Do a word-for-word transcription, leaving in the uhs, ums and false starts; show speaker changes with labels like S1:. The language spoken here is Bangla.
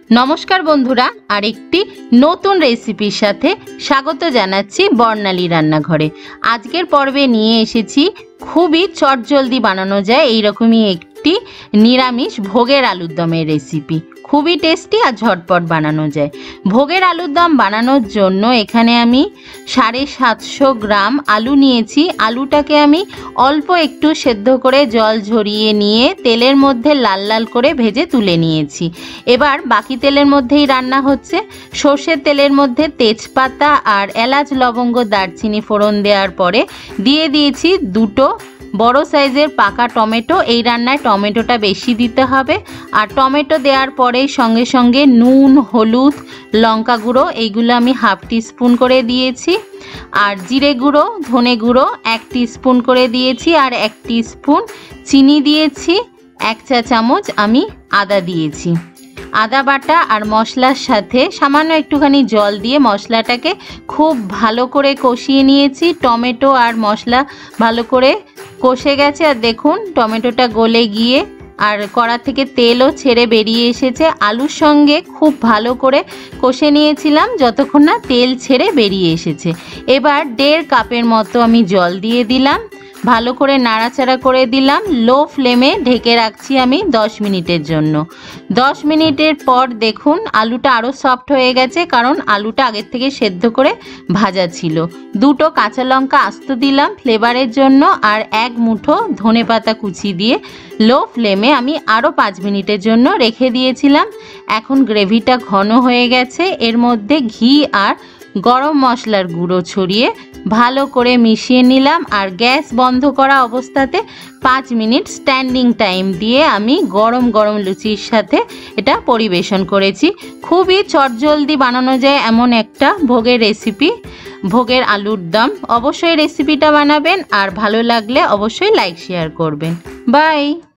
S1: नमस्कार बंधुरा आरेकटी नतून रेसिपिर साथे स्वागत जानाच्छि बर्णाली रान्नाघरे। आजकेर पर्वे निये एसेछि खूबई चटजल्दी बानानो जाय एइरकमई एकटी निरामिष भोगेर आलुर दमेर रेसिपि। खूबই टेस्टी और झटपट बानानो जाए। भोगेर आलुर दम बानानोर जोन्नो एखाने आमी साढ़े सातशो ग्राम आलू निয়েছি। आलूटाके आमी अल्प एकटू सेদ্ধ करे जल झरिए निये तेलेर मध्य लाल लाल करे भेजे तुले निয়েছি। एबार बाकी तेलेर मध्येई रान्ना होच्छे। सर्षेर तेलेर मध्य तेजपाता और एलाच लवंग दारचिनी फोड़न देওয়ার परे दिए दिएছি दुटो बड़ो साइजेर पाका टमेटो। এই রান্নায় টমেটোটা বেশি দিতে হবে। আর টমেটো দেওয়ার পরে সঙ্গে সঙ্গে নুন, হলুদ, লঙ্কা গুঁড়ো এইগুলো আমি হাফ টিস্পুন করে দিয়েছি। আর জিরে গুঁড়ো, ধনে গুঁড়ো এক টিস্পুন করে দিয়েছি। আর এক টিস্পুন চিনি দিয়েছি। এক চা চামচ আমি আদা দিয়েছি। আদা বাটা আর মশলার সাথে সামান্য একটুখানি জল দিয়ে মশলাটাকে খুব ভালো করে কষিয়ে নিয়েছি। টমেটো আর মশলা ভালো করে কষে গেছে। আর দেখুন টমেটোটা গলে গিয়ে আর কড়া থেকে তেলও ছেড়ে বেরিয়ে এসেছে। আলুর সঙ্গে খুব ভালো করে কষে নিয়েছিলাম যতক্ষণ না তেল ছেড়ে বেরিয়ে এসেছে। এবার দেড় কাপের মতো আমি জল দিয়ে দিলাম। ভালো করে নাড়াচাড়া করে দিলাম। লো ফ্লেমে ঢেকে রাখছি আমি দশ মিনিটের জন্য। দশ মিনিটের পর দেখুন আলুটা আরও সফট হয়ে গেছে, কারণ আলুটা আগের থেকে সেদ্ধ করে ভাজা ছিল। দুটো কাঁচা লঙ্কা আস্ত দিলাম ফ্লেভারের জন্য। আর এক মুঠো ধনেপাতা কুচি দিয়ে লো ফ্লেমে আমি আরও পাঁচ মিনিটের জন্য রেখে দিয়েছিলাম। এখন গ্রেভিটা ঘন হয়ে গেছে। এর মধ্যে ঘি আর গরম মশলার গুঁড়ো ছড়িয়ে ভালো করে মিশিয়ে নিলাম। আর গ্যাস বন্ধ করা অবস্থাতে পাঁচ মিনিট স্ট্যান্ডিং টাইম দিয়ে আমি গরম গরম লুচির সাথে এটা পরিবেশন করেছি। খুবই চটজলদি বানানো যায় এমন একটা ভোগের রেসিপি, ভোগের আলুর দম। অবশ্যই রেসিপিটা বানাবেন আর ভালো লাগলে অবশ্যই লাইক শেয়ার করবেন। বাই।